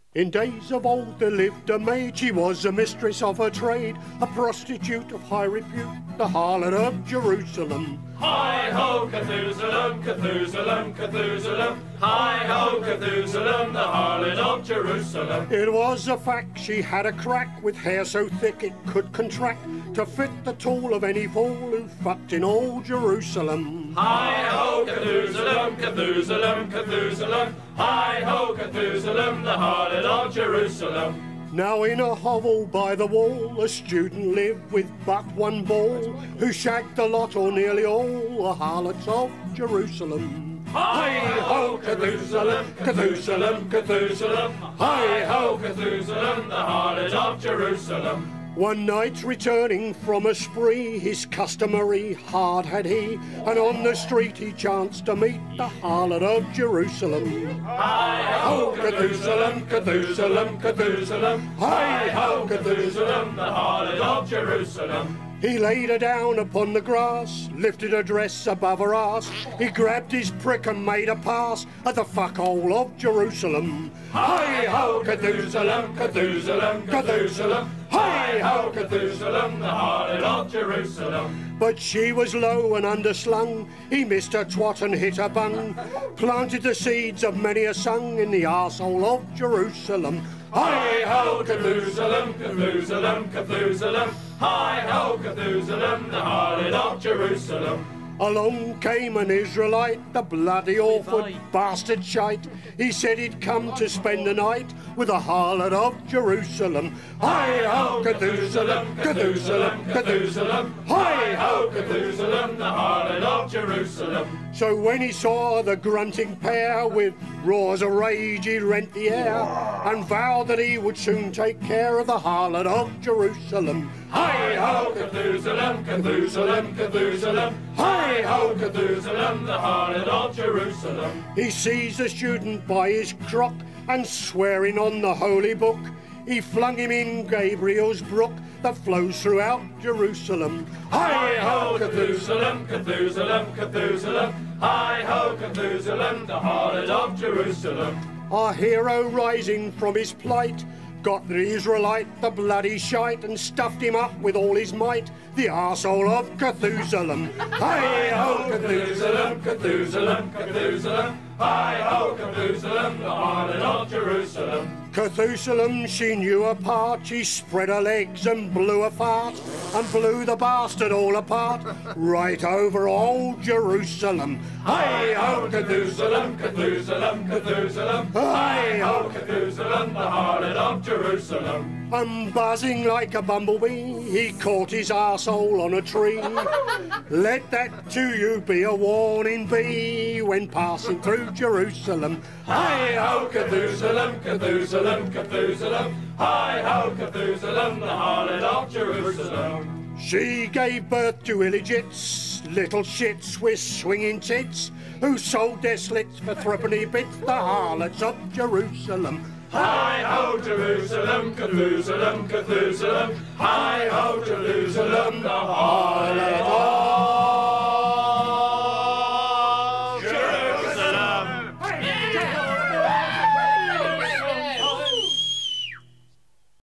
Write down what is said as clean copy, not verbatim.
In days of old there lived a maid, she was a mistress of her trade, a prostitute of high repute, the harlot of Jerusalem. Hi-ho, Kathusalem, Kathusalem, Kathusalem. Hi-ho, Kathusalem, the harlot of Jerusalem. It was a fact she had a crack with hair so thick it could contract to fit the tool of any fool who fucked in old Jerusalem. Hi-ho, Kathusalem, Kathusalem, Kathusalem. Hi-ho, Kathusalem, the harlot of Jerusalem. Now in a hovel by the wall a student lived with but one ball, who shagged the lot or nearly all the harlots of Jerusalem. Hi-ho, Kathusalem, Kathusalem, Kathusalem. Hi-ho, Kathusalem, the harlot of Jerusalem. One night returning from a spree, his customary hard had he, and on the street he chanced to meet the harlot of Jerusalem. Hi-ho, Kathusalem, Kathusalem, Kathusalem. Hi-ho, Kathusalem, the harlot of Jerusalem. He laid her down upon the grass, lifted her dress above her ass. He grabbed his prick and made a pass at the fuckhole of Jerusalem. Hi-ho, Kathusalem, Kathusalem, Kathusalem. Hi-ho, Kathusalem, the harlot of Jerusalem. But she was low and underslung, he missed her twat and hit her bung, planted the seeds of many a song in the arsehole of Jerusalem. Hi-ho, Kathusalem, Kathusalem, Kathusalem. Hi-ho, Kathusalem, the harlot of Jerusalem. Along came an Israelite, the bloody awful bastard shite. He said he'd come to spend the night with the harlot of Jerusalem. Hi-ho, Kathusalem, Kathusalem, Kathusalem. Hi-ho, Kathusalem, the harlot of Jerusalem. So when he saw the grunting pair, with roars of rage he rent the air, and vowed that he would soon take care of the harlot of Jerusalem. Hi-ho, Kathusalem, Kathusalem, Kathusalem. Hi-ho, Kathusalem, the harlot of Jerusalem. He seized the student by his crock, and swearing on the holy book, he flung him in Gabriel's brook that flows throughout Jerusalem. Hi-ho, Kathusalem, Kathusalem, Kathusalem. Hi-ho, Kathusalem, the harlot of Jerusalem. Our hero, rising from his plight, got the Israelite, the bloody shite, and stuffed him up with all his might, the arsehole of Kathusalem. Hi-ho, Kathusalem, Kathusalem, Kathusalem. Hi-ho, Kathusalem, the harlot of Jerusalem. Kathusalem, she knew her part, she spread her legs and blew a fart, and blew the bastard all apart, right over old Jerusalem. Hi-ho, Kathusalem, Kathusalem, Kathusalem. Hi-ho, Kathusalem, the harlot of Jerusalem. And buzzing like a bumblebee, he caught his arsehole on a tree. Let that to you be a warning bee when passing through Jerusalem. Hi-ho, Kathusalem, Kathusalem, Kathusalem. Hi-ho, Kathusalem, the harlot of Jerusalem. She gave birth to illegits, little shits with swinging tits, who sold their slits for threepenny bits, the harlots of Jerusalem. Hi-ho, Jerusalem, Kathusalem, Kathusalem. Hi-ho, Jerusalem, the harlot